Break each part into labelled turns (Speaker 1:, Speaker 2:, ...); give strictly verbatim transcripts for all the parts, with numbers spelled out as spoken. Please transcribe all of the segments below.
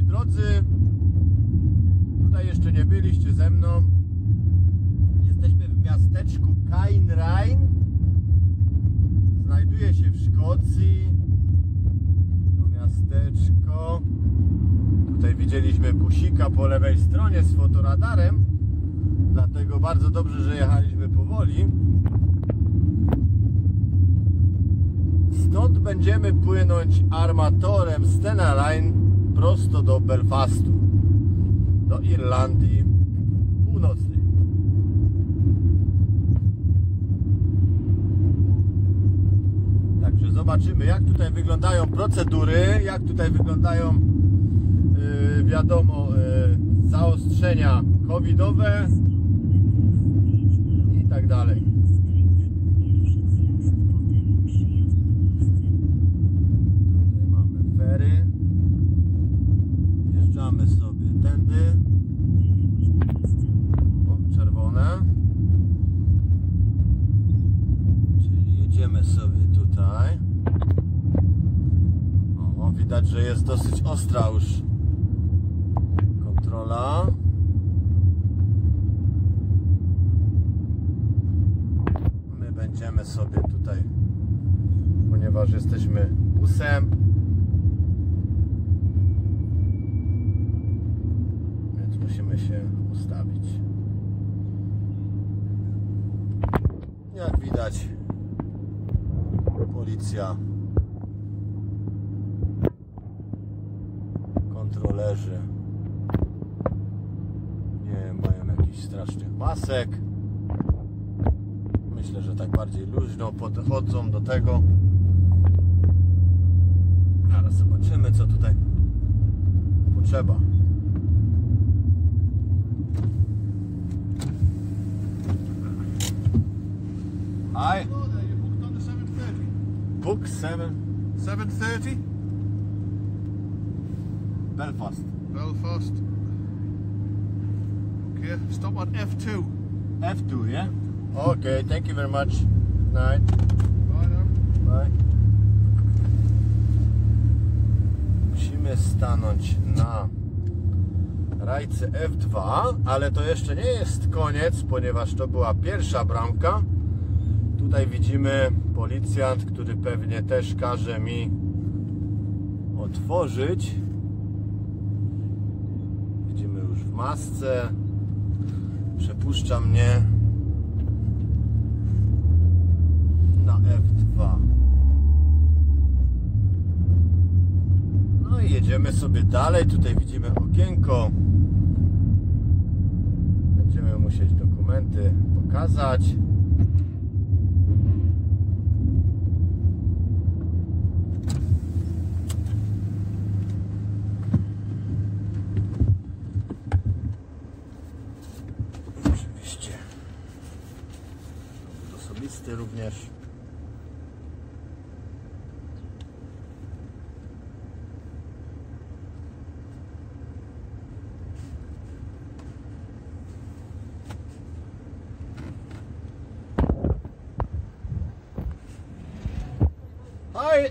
Speaker 1: drodzy, tutaj jeszcze nie byliście ze mną. Jesteśmy w miasteczku Kainrain. Znajduje się w Szkocji. To miasteczko. Tutaj widzieliśmy busika po lewej stronie z fotoradarem. Dlatego bardzo dobrze, że jechaliśmy powoli. Stąd będziemy płynąć armatorem Stena Line prosto do Belfastu, do Irlandii Północnej. Także zobaczymy, jak tutaj wyglądają procedury, jak tutaj wyglądają yy, wiadomo yy, zaostrzenia covidowe i tak dalej. Tutaj mamy fery. Wjeżdżamy sobie tędy. O, czerwone. Czyli jedziemy sobie tutaj. O, widać, że jest dosyć ostra już kontrola. My będziemy sobie tutaj, ponieważ jesteśmy busem, więc musimy się ustawić. Jak widać, policja, kontrolerzy nie mają jakichś strasznych masek. Myślę, że tak bardziej luźno podchodzą do tego. Ale zobaczymy, co tutaj potrzeba. Hi.
Speaker 2: Hello there, you booked on the seven thirty?
Speaker 1: Book seven.
Speaker 2: seven thirty?
Speaker 1: Belfast.
Speaker 2: Belfast. Okay, stop at F two.
Speaker 1: F two, yeah? Okay, thank you very much. Good night.
Speaker 2: Bye now.
Speaker 1: Bye. Musimy stanąć na rajce F dwa, ale to jeszcze nie jest koniec, ponieważ to była pierwsza bramka. Tutaj widzimy policjant, który pewnie też każe mi otworzyć. Widzimy już w masce. Przepuszcza mnie na F dwa. No i jedziemy sobie dalej. Tutaj widzimy okienko. Będziemy musieć dokumenty pokazać. Oczywiście dowód osobisty również. Hi.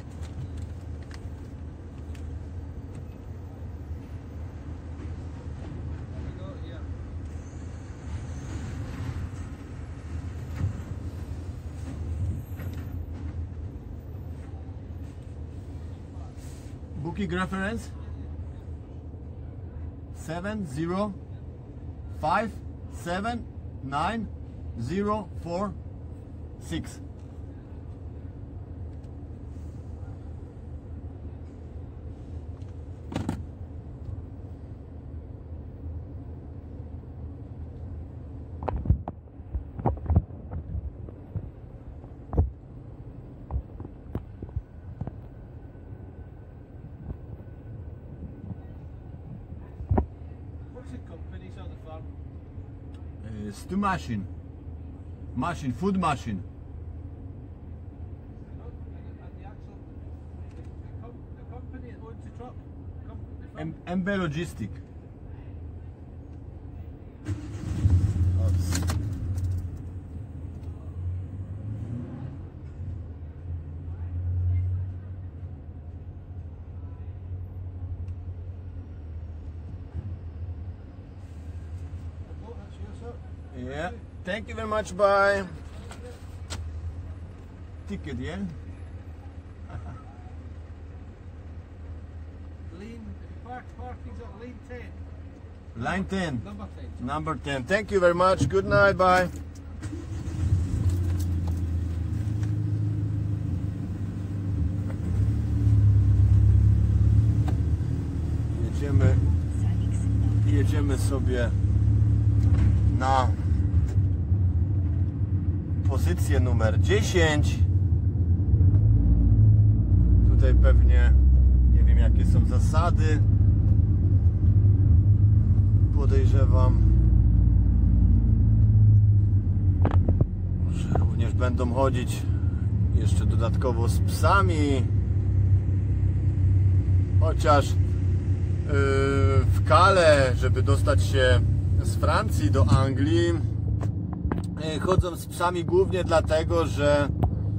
Speaker 1: Booking reference seven zero five seven nine zero four six. It's the machine, machine, food machine. M B Logistic. Yeah. Thank you very much. Bye. Ticket, yeah?
Speaker 2: Lean, park, parking's at lane ten.
Speaker 1: Line ten.
Speaker 2: Number ten.
Speaker 1: Number ten. Thank you very much. Good night. Bye. Jedziemy, jedziemy sobie na pozycję numer dziesięć. Tutaj pewnie nie wiem jakie są zasady. Podejrzewam, że również będą chodzić jeszcze dodatkowo z psami. Chociaż w Calais, żeby dostać się z Francji do Anglii, chodzą z psami głównie dlatego, że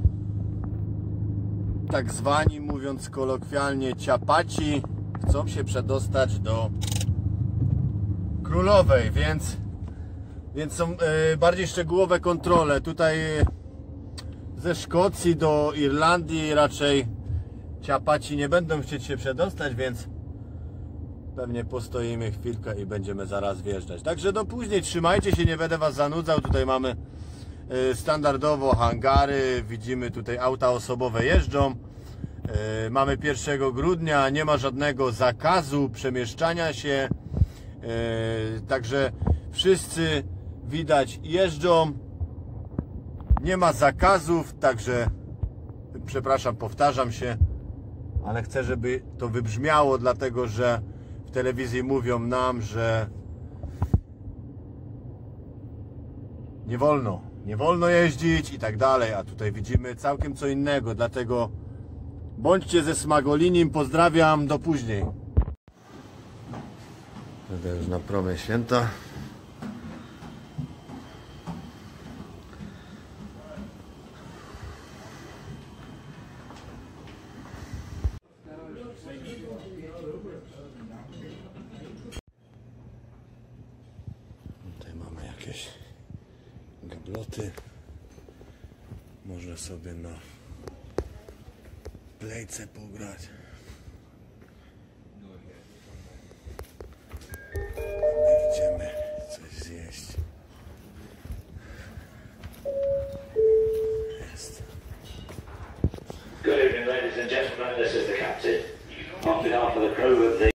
Speaker 1: tak zwani, mówiąc kolokwialnie, ciapaci chcą się przedostać do Królowej, więc, więc są bardziej szczegółowe kontrole. Tutaj ze Szkocji do Irlandii raczej ciapaci nie będą chcieć się przedostać, więc pewnie postoimy chwilkę i będziemy zaraz wjeżdżać. Także do później, trzymajcie się, nie będę was zanudzał. Tutaj mamy standardowo hangary, widzimy tutaj auta osobowe jeżdżą. Mamy pierwszego grudnia, nie ma żadnego zakazu przemieszczania się. Także wszyscy widać jeżdżą. Nie ma zakazów, także przepraszam, powtarzam się, ale chcę, żeby to wybrzmiało, dlatego że w telewizji mówią nam, że nie wolno, nie wolno jeździć i tak dalej, a tutaj widzimy całkiem co innego, dlatego bądźcie ze Smagolinim, pozdrawiam, do później. Jadę już na promie święta. Tutaj mamy jakieś gabloty. Można sobie na plejce pograć. Idziemy coś zjeść. Jest.
Speaker 3: Good evening, ladies and gentlemen. This is the captain. On behalf of the crew of the